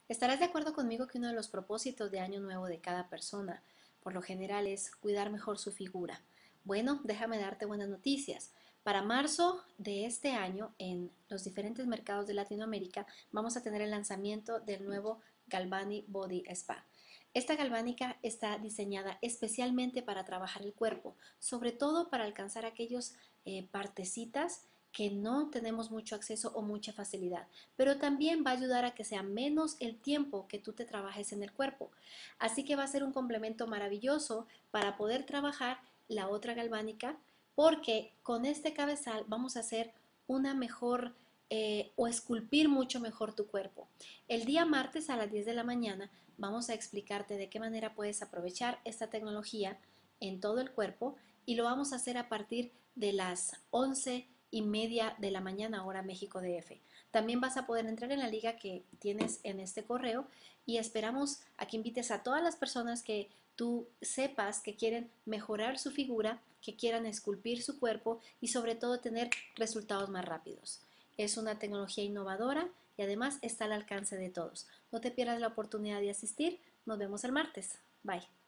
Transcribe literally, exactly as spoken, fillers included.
Estarás de acuerdo conmigo que uno de los propósitos de Año Nuevo de cada persona, por lo general, es cuidar mejor su figura. Bueno, déjame darte buenas noticias. Para marzo de este año, en los diferentes mercados de Latinoamérica, vamos a tener el lanzamiento del nuevo Galvani Body Spa. Esta galvánica está diseñada especialmente para trabajar el cuerpo, sobre todo para alcanzar aquellos eh, partecitas que no tenemos mucho acceso o mucha facilidad, pero también va a ayudar a que sea menos el tiempo que tú te trabajes en el cuerpo. Así que va a ser un complemento maravilloso para poder trabajar la otra galvánica, porque con este cabezal vamos a hacer una mejor eh, o esculpir mucho mejor tu cuerpo. El día martes a las diez de la mañana vamos a explicarte de qué manera puedes aprovechar esta tecnología en todo el cuerpo y lo vamos a hacer a partir de las once y media de la mañana hora México D F. También vas a poder entrar en la liga que tienes en este correo y esperamos a que invites a todas las personas que tú sepas que quieren mejorar su figura, que quieran esculpir su cuerpo y sobre todo tener resultados más rápidos. Es una tecnología innovadora y además está al alcance de todos. No te pierdas la oportunidad de asistir. Nos vemos el martes. Bye.